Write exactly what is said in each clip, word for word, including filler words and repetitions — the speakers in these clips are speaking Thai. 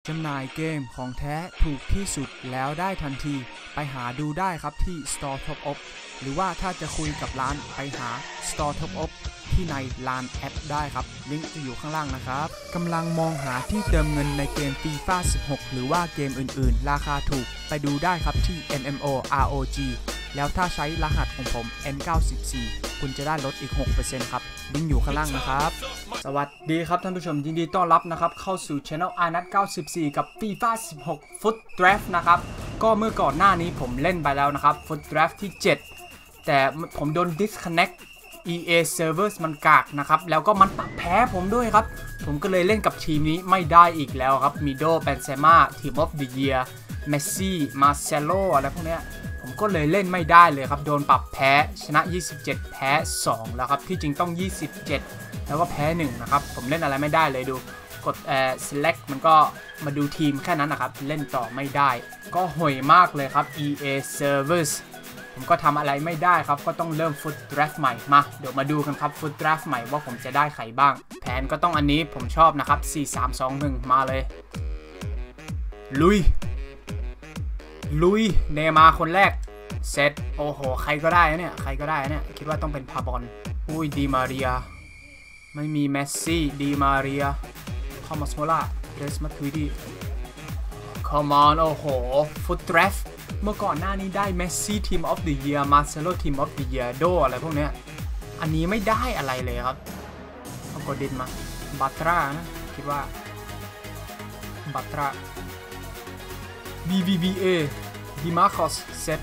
จำหน่ายเกมของแท้ถูกที่สุดแล้วได้ทันทีไปหาดูได้ครับที่ Store Top Up หรือว่าถ้าจะคุยกับร้านไปหา Store Top Up ที่ในร้านแอปได้ครับลิงก์จะอยู่ข้างล่างนะครับกำลังมองหาที่เติมเงินในเกม ฟีฟ่า สิบหก หรือว่าเกมอื่นๆราคาถูกไปดูได้ครับที่ เอ็ม เอ็ม โอ อาร์ โอ จี แล้วถ้าใช้รหัสของผม เอ็น เก้าสิบสี่ คุณจะได้ลดอีก หกเปอร์เซ็นต์ ครับลิงก์อยู่ข้างล่างนะครับสวัสดีครับท่านผู้ชมยินดีต้อนรับนะครับเข้าสู่ Channel อาร์ นัท เก้าสิบสี่ กับ ฟีฟ่า สิบหก Foot Draft นะครับก็เมื่อก่อนหน้านี้ผมเล่นไปแล้วนะครับ Foot Draft ที่ เจ็ด แต่ผมโดน disconnect อี เอ Servers มันกากนะครับแล้วก็มันปรับแพ้ผมด้วยครับผมก็เลยเล่นกับทีมนี้ไม่ได้อีกแล้วครับมิโด เบนเซม่า Team of the Year เมสซี่ มาเซโลอะไรพวกเนี้ยผมก็เลยเล่นไม่ได้เลยครับโดนปรับแพ้ชนะยี่สิบเจ็ดแพ้สองแล้วครับที่จริงต้องยี่สิบเจ็ดแล้วก็แพ้หนึ่งนะครับผมเล่นอะไรไม่ได้เลยดูกดเอ่อ select มันก็มาดูทีมแค่นั้นนะครับเล่นต่อไม่ได้ก็ห่วยมากเลยครับ อี เอ Servers ผมก็ทำอะไรไม่ได้ครับก็ต้องเริ่ม Foot Draft ใหม่มาเดี๋ยวมาดูกันครับ Foot Draft ใหม่ว่าผมจะได้ใครบ้างแผนก็ต้องอันนี้ผมชอบนะครับสี่ สาม สอง หนึ่งมาเลยลุยลุยเนมาคนแรกเซตโอ้โหใครก็ได้เนี่ยใครก็ได้เนี่ยคิดว่าต้องเป็นพาบอลอุ้ยดีมาเรียไม่มีเมสซี่ดีมาเรียทอมัสโมล่าเดรสมาทูดีคอมอนโอ้โหฟุตเดรฟเมื่อก่อนหน้านี้ได้เมสซี่ทีมออฟเดอะเยียร์มาเซโลทีมออฟเดอะเยียร์โดอะไรพวกเนี้ยอันนี้ไม่ได้อะไรเลยครับเอากดดินมาบัตรานะคิดว่าบัตรา บี บี บี เอ ดิมาร์คอสเซต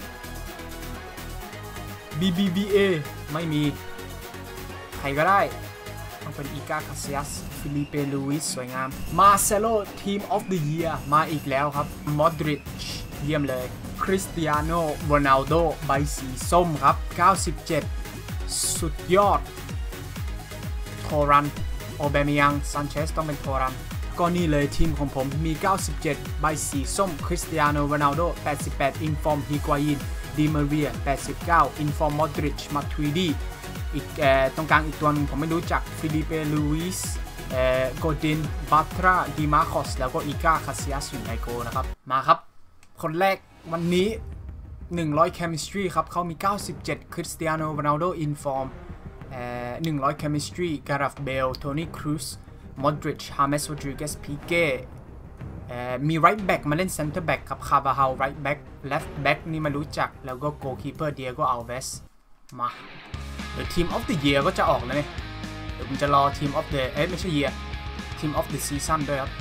บี บี บี เอ ไม่มีใครก็ได้ต้องเป็นอีกาคาซิยัสฟิลิเปลูอิสสวยงามมาเซโลทีมออฟเดอะเยียร์มาอีกแล้วครับมอดริชเยี่ยมเลยคริสเตียโนโรนัลโดใบสีส้มครับเก้าสิบเจ็ดสุดยอดโทรันโอเบมิยังซันเชสต้องเป็นโทรันก็นี่เลยทีมของผมมีเก้าสิบเจ็ดใบสีส้มคริสเตียโนโรนัลโดแปดสิบแปดอินฟอร์มฮิกวายินดีมาเรียแปดสิบเก้าอินฟอร์มมอดริชมาทวีดีอีกเอ่อตรงกลางอีกตัวนึงผมไม่รู้จักฟิลิเปลูอิสเอ่อโกดินบัตราดิมาร์คอสแล้วก็อีกาคาซิยัสอยู่ในโกนะครับมาครับคนแรกวันนี้หนึ่งร้อย chemistry ครับเขามีเก้าสิบเจ็ดคริสเตียโนโรนัลโดอินฟอร์มเอ่อหนึ่งร้อย chemistry การ์ฟเบลโทนี่ครูซมอดริชฮาเมสโรดริเกสพีเก้มี right back มาเล่น center back ครับคาบาฮาล right back left back นี่มารู้จักแล้วก็ goalkeeper เดียโกอัลเวสมาเดี๋ยว team of the year ก็จะออกแล้วเนี่ยเดี๋ยวผมจะรอ team of the เอ๊ะไม่ใช่ year team of the season ด้วยครับ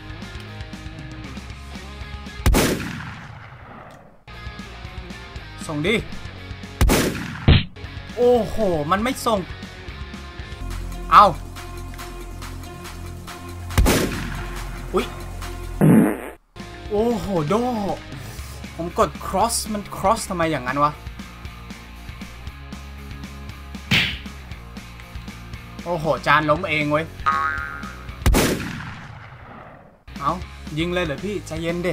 ส่งดิโอ้โหมันไม่ส่งเอาอุ๊ยโอ้โหโดผมกด cross มัน cross ทำไมอย่างนั้นวะโอ้โหจานล้มเองเว้ยเอายิงเลยเหรอพี่ใจเย็นดิ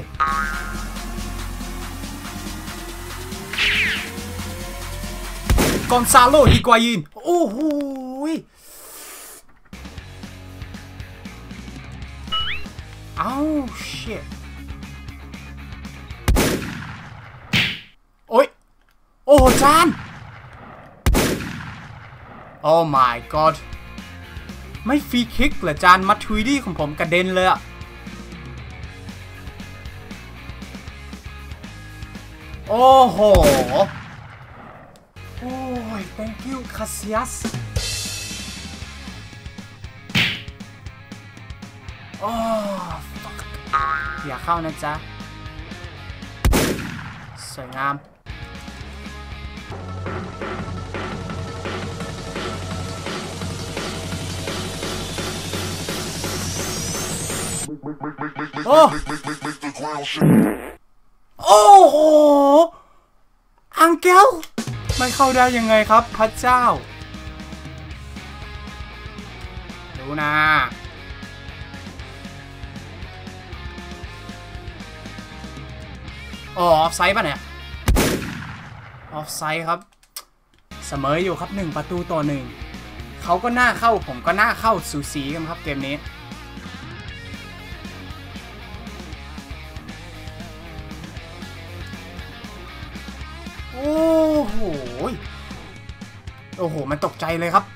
กอนซาโลฮิกวายินโอ้โหอ้าว shit โอ้ยโอ้จานโอ้ my god ไม่ฟรีคิกเหรอจานมาทวีดี้ของผมกระเด็นเลยอะโอ้โหโอ้ย thank you คาซิยัสโอ้ fuck อย่าเข้านะจ๊ะสวยงามโอ้โอ้โหอังเกลไม่เข้าได้ยังไงครับพระเจ้าดูนะอ๋อออฟไซด์ป่ะเนี่ยออฟไซด์ครับเสมออยู่ครับหนึ่งประตูต่อหนึ่งเขาก็น่าเข้าผมก็น่าเข้าสูสีกันครับเกมนี้โหโอ้โหมันตกใจเลยครับ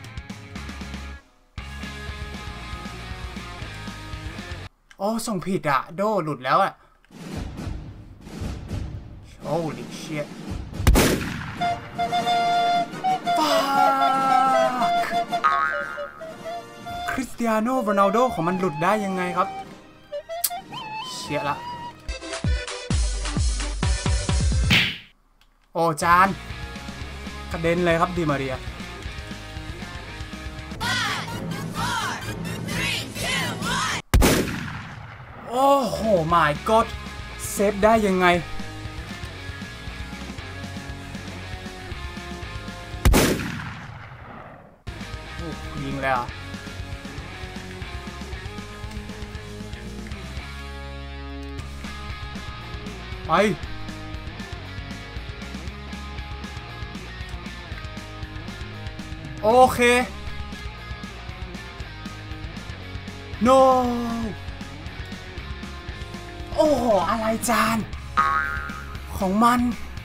โอ้ส่งผิดอะโดหลุดแล้วอะ Holy shit fuck คริสเตียโนโรนัลโดของมันหลุดได้ยังไงครับเชี่ยละโอ้จานกระเด็นเลยครับดิมาเรียโอ้โห my god เซฟได้ยังไงยิงแล้วไปโอเค no โอ้โหอะไรจานของมัน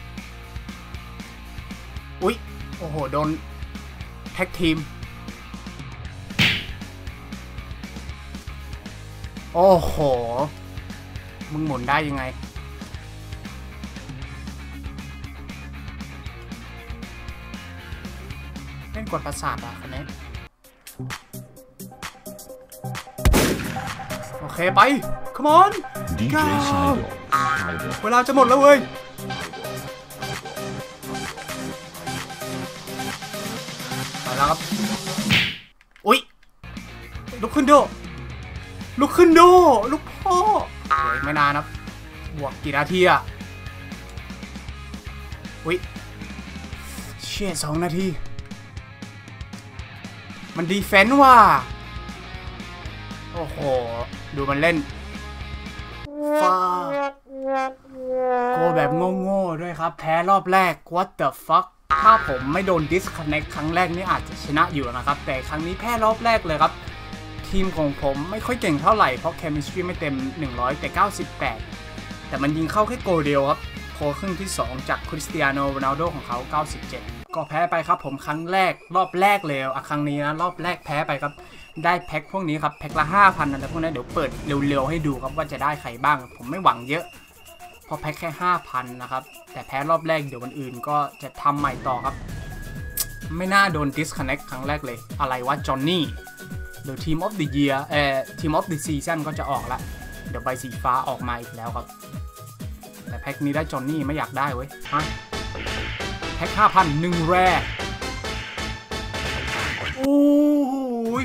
อุ๊ยโอ้โหโดนแท็กทีมโอ้โหมึงหมุนได้ยังไงเล่นกดประสาทอ่ะคนนี้โอเคไป come on เวลาจะหมดแล้วเว้ยไปแล้วครับอุ๊ยลุกขึ้นโดลุกขึ้นโดลุกพ่อเดี๋ยวไม่นานครับบวกกี่นาทีอ่ะอุ๊ยเชี่ยสองนาทีมันดีเฟนส์ว่ะโอ้โหดูมันเล่นฟาโกแบบโง่ๆด้วยครับแพ้รอบแรก what the fuck ถ้าผมไม่โดน disconnect ครั้งแรกนี่อาจจะชนะอยู่นะครับแต่ครั้งนี้แพ้รอบแรกเลยครับทีมของผมไม่ค่อยเก่งเท่าไหร่เพราะ chemistry ไม่เต็มหนึ่งร้อยแต่เก้าสิบแปดแต่มันยิงเข้าแค่โกเดียวครับโคครึ่งที่สองจากคริสเตียโนโรนัลโดของเขาเก้าสิบเจ็ดก็แพ้ไปครับผมครั้งแรกรอบแรกเลยอ่ะครั้งนี้นะรอบแรกแพ้ไปครับได้แพ็คพวกนี้ครับแพ็คละ ห้าพัน อะไรพวกนี้เดี๋ยวเปิดเร็วๆให้ดูครับว่าจะได้ใครบ้างผมไม่หวังเยอะเพราะแพ็คแค่ ห้าพัน นะครับแต่แพ้รอบแรกเดี๋ยววันอื่นก็จะทำใหม่ต่อครับไม่น่าโดน disconnect ครั้งแรกเลยอะไรวะจอห์นนี่เดี๋ยว Team of the Year เอ่อ Team of the Season ก็จะออกละเดี๋ยวใบสีฟ้าออกมาอีกแล้วครับแต่แพ็คนี้ได้จอห์นนี่ไม่อยากได้เว้ยฮะแพ็ค ห้าพัน หนึ่งแรกโอ้ย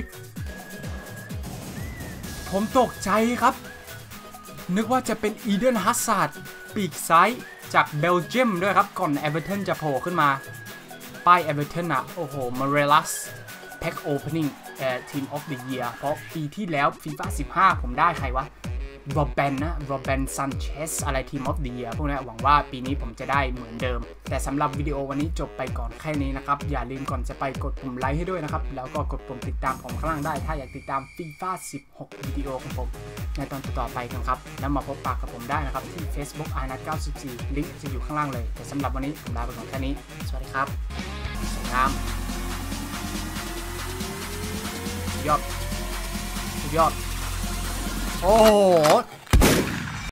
ผมตกใจครับนึกว่าจะเป็นอีเดนฮัสซาร์ดปีกซ้ายจากเบลเยียมด้วยครับก่อนเอเวอร์ตันจะโผล่ขึ้นมาป้ายเอเวอร์ตันอะโอ้โหมาเรลัสแพ็คโอเพนนิ่งเอ่อทีมออฟเดอะเยียร์เพราะปีที่แล้วฟีฟ่าสิบห้าผมได้ใครวะโรแบนนะโรแบนซันเชสอะไรทีมออฟเดอะเยียร์พวกนี้หวังว่าปีนี้ผมจะได้เหมือนเดิมแต่สำหรับวิดีโอวันนี้จบไปก่อนแค่นี้นะครับอย่าลืมก่อนจะไปกดปุ่มไลค์ให้ด้วยนะครับแล้วก็กดปุ่มติดตามผมข้างล่างได้ถ้าอยากติดตามฟีฟ่าสิบหกวิดีโอของผมในตอนต่อไปกันครับแล้วมาพบปะกับผมได้นะครับที่ Facebook อาร์นัทเก้าสิบสี่ลิงก์จะอยู่ข้างล่างเลยแต่สำหรับวันนี้ผมลาไปก่อนแค่นี้สวัสดีครับสวัสดีครับยอดยอดโอ้โห